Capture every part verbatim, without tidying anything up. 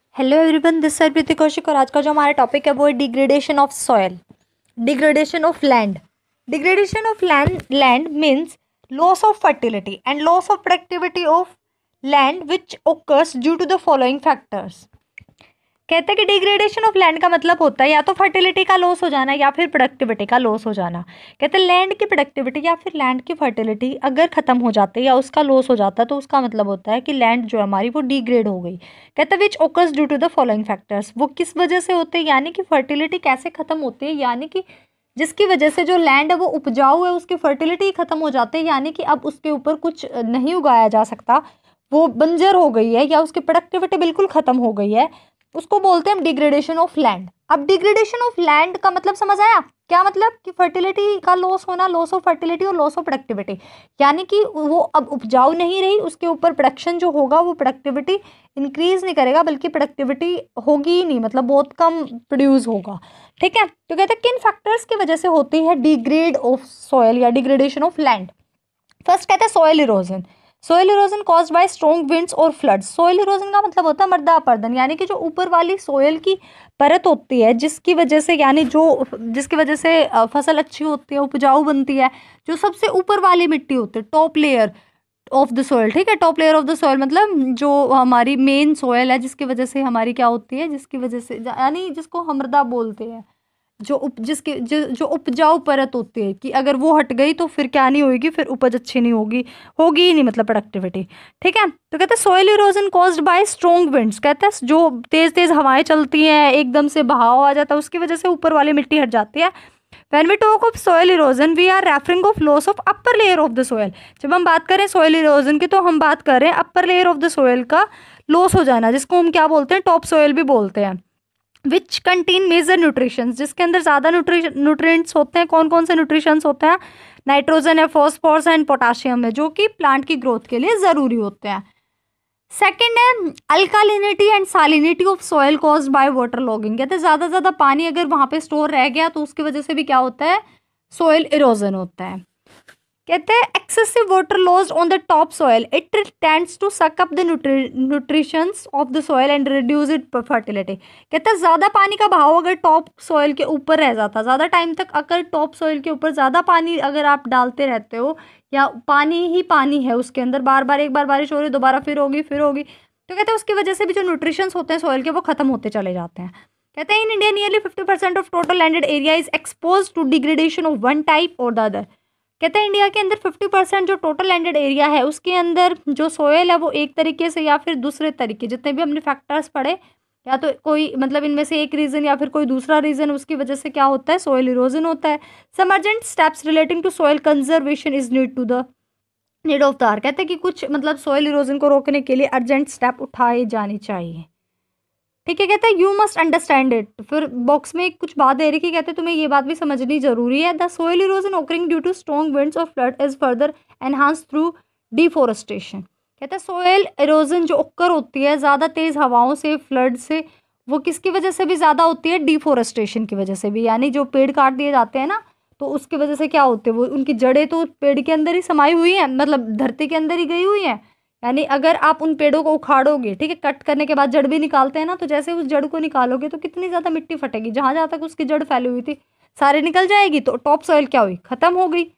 Hello everyone, this sir Preeti Kaushik और आज का जो हमारा टॉपिक है वो है degradation of soil, degradation of land. Degradation of land land means loss of fertility and loss of productivity of land which occurs due to the following factors. कहते हैं कि डिग्रेडेशन ऑफ लैंड का मतलब होता है या तो फर्टिलिटी का लॉस हो जाना या फिर प्रोडक्टिविटी का लॉस हो जाना। कहते हैं लैंड की प्रोडक्टिविटी या फिर लैंड की फर्टिलिटी अगर खत्म हो जाती है या उसका लॉस हो जाता है तो उसका मतलब होता है कि लैंड जो है हमारी वो डिग्रेड हो गई। कहते हैं which occurs due to the following factors, वो किस वजह से होते हैं यानी कि फर्टिलिटी कैसे खत्म होती है, यानी कि जिसकी वजह से जो लैंड है वो उपजाऊ है उसकी फर्टिलिटी खत्म हो जाती है, यानी कि अब उसके ऊपर कुछ नहीं उगाया जा सकता, वो बंजर हो गई है या उसकी प्रोडक्टिविटी बिल्कुल खत्म हो गई है, उसको बोलते हैं डिग्रेडेशन ऑफ लैंड। अब डिग्रेडेशन ऑफ लैंड का मतलब समझ आया? क्या मतलब कि फर्टिलिटी का लॉस होना, लॉस ऑफ फर्टिलिटी और लॉस ऑफ प्रोडक्टिविटी, यानी कि वो अब उपजाऊ नहीं रही, उसके ऊपर प्रोडक्शन जो होगा वो प्रोडक्टिविटी इंक्रीज नहीं करेगा बल्कि प्रोडक्टिविटी होगी ही नहीं, मतलब बहुत कम प्रोड्यूस होगा। ठीक है, तो कहते हैं किन फैक्टर्स की वजह से होती है डिग्रेड ऑफ सॉयल या डिग्रेडेशन ऑफ लैंड। फर्स्ट कहते हैं soil erosion. Soil erosion caused by strong winds और फ्लड्स। सोइल इरोजन का मतलब होता है मृदा अपरदन, यानी कि जो ऊपर वाली सोइल की परत होती है जिसकी वजह से, यानी जो जिसकी वजह से फसल अच्छी होती है, उपजाऊ बनती है, जो सबसे ऊपर वाली मिट्टी होती है, top layer of the soil. ठीक है, top layer of the soil मतलब जो हमारी मेन सोइल है जिसकी वजह से हमारी क्या होती है, जिसकी वजह से यानी जिसको हम मृदा बोलते हैं, जो उप जिसके जो, जो उपजाऊ परत होती है कि अगर वो हट गई तो फिर क्या नहीं होगी, फिर उपज अच्छी नहीं होगी, होगी ही नहीं, मतलब प्रोडक्टिविटी। ठीक है, तो कहते हैं soil erosion caused by strong winds. कहते हैं जो तेज तेज हवाएं चलती हैं, एकदम से बहाव आ जाता है, उसकी वजह से ऊपर वाली मिट्टी हट जाती है। When we talk of soil erosion, we are referring of loss of upper layer of the soil। जब हम बात करें सोइल इरोजन की तो हम बात कर रहे हैं upper layer of the soil का लॉस हो जाना, जिसको हम क्या बोलते हैं, टॉप सोइल भी बोलते हैं। विच कंटेन मेजर न्यूट्रिशंस, जिसके अंदर ज़्यादा न्यूट्रिएंट्स होते हैं। कौन कौन से न्यूट्रिशंस होते हैं? नाइट्रोजन है, फॉस्फोरस एंड पोटाशियम है, जो कि प्लांट की ग्रोथ के लिए ज़रूरी होते हैं। सेकेंड है alkalinity and salinity of soil caused by water logging. कहते हैं ज़्यादा ज़्यादा पानी अगर वहाँ पे स्टोर रह गया तो उसकी वजह से भी क्या होता है, सॉइल इरोजन होता है। कहते हैं excessive water lost on the top soil, it tends to suck up the nutritions of the soil and reduce it fertility. कहते हैं ज़्यादा पानी का बहाव अगर टॉप सॉइल के ऊपर रह जाता, ज़्यादा टाइम तक अगर टॉप सॉइल के ऊपर ज़्यादा पानी अगर आप डालते रहते हो या पानी ही पानी है उसके अंदर, बार बार एक बार बारिश हो रही दोबारा फिर होगी फिर होगी, तो कहते हैं उसकी वजह से भी जो न्यूट्रिशंस होते हैं सॉइल के वो खत्म होते चले जाते हैं। कहते हैं in India nearly fifty percent of total landed area is expose to degradation of one type और द अदर। कहते हैं इंडिया के अंदर फिफ्टी परसेंट जो टोटल लैंडेड एरिया है उसके अंदर जो सोयल है वो एक तरीके से या फिर दूसरे तरीके, जितने भी हमने फैक्टर्स पढ़े, या तो कोई मतलब इनमें से एक रीज़न या फिर कोई दूसरा रीज़न, उसकी वजह से क्या होता है, सोयल इरोजन होता है। Some urgent steps relating to soil conservation is need to the need of the hour. कहते हैं कि कुछ मतलब सोयल इरोजन को रोकने के लिए अर्जेंट स्टेप उठाए जाने चाहिए। ठीक है, कहते हैं यू मस्ट अंडरस्टैंड इट। फिर बॉक्स में कुछ बात दे रही कि कहते हैं तुम्हें ये बात भी समझनी जरूरी है। The soil erosion occurring due to strong winds और flood is further enhance through deforestation. कहते हैं सोइल इरोजन जो ओकर होती है ज़्यादा तेज हवाओं से, फ्लड से, वो किसकी वजह से भी ज़्यादा होती है, डिफोरेस्टेशन की वजह से भी, यानी जो पेड़ काट दिए जाते हैं ना तो उसकी वजह से क्या होते हैं, वो उनकी जड़ें तो पेड़ के अंदर ही समाई हुई हैं, मतलब धरती के अंदर ही गई हुई हैं। यानी अगर आप उन पेड़ों को उखाड़ोगे, ठीक है, कट करने के बाद जड़ भी निकालते हैं ना, तो जैसे उस जड़ को निकालोगे तो कितनी ज़्यादा मिट्टी फटेगी, जहाँ जहाँ तक उसकी जड़ फैली हुई थी सारी निकल जाएगी, तो टॉप सॉइल क्या हुई, खत्म हो गई।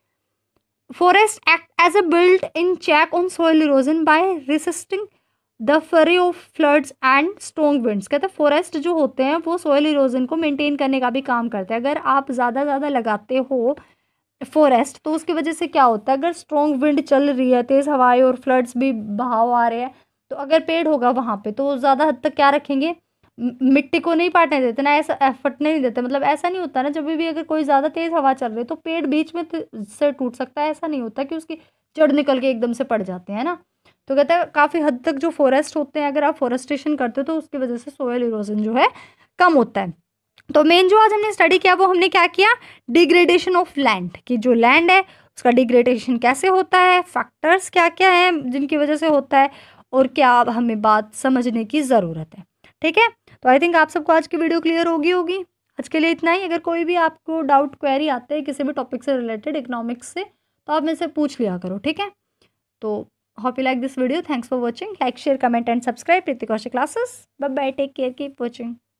Forest act as a build in check on soil erosion by resisting the fury of floods and strong winds. कहते हैं फॉरेस्ट जो होते हैं वो सॉइल इरोजन को मेंटेन करने का भी काम करते हैं। अगर आप ज़्यादा ज़्यादा लगाते हो फॉरेस्ट तो उसकी वजह से क्या होता है, अगर स्ट्रॉन्ग विंड चल रही है, तेज़ हवाएं और फ्लड्स भी बहाव आ रहे हैं, तो अगर पेड़ होगा वहाँ पे तो ज़्यादा हद तक क्या रखेंगे, मिट्टी को नहीं पाटने देते ना, ऐसा एफर्ट नहीं देते, मतलब ऐसा नहीं होता ना, जब भी अगर कोई ज़्यादा तेज़ हवा चल रही है तो पेड़ बीच में से टूट सकता है, ऐसा नहीं होता कि उसकी जड़ निकल के एकदम से पड़ जाते हैं ना। तो कहते हैं काफ़ी हद तक जो फॉरेस्ट होते हैं अगर आप फॉरेस्टेशन करते हो तो उसकी वजह से सोयल इरोजन जो है कम होता है। तो मेन जो आज हमने स्टडी किया वो हमने क्या किया, डिग्रेडेशन ऑफ लैंड, कि जो लैंड है उसका डिग्रेडेशन कैसे होता है, फैक्टर्स क्या क्या हैं जिनकी वजह से होता है, और क्या हमें बात समझने की ज़रूरत है। ठीक है, तो आई थिंक आप सबको आज की वीडियो क्लियर होगी होगी आज के लिए इतना ही। अगर कोई भी आपको डाउट क्वेरी आते हैं किसी भी टॉपिक से रिलेटेड, इकोनॉमिक्स से, तो आप मेरे से पूछ लिया करो। ठीक है, तो hope you like this video. Thanks for watching. Like, share, comment and subscribe Priti Kaushik classes. Bye bye, take care, keep watching.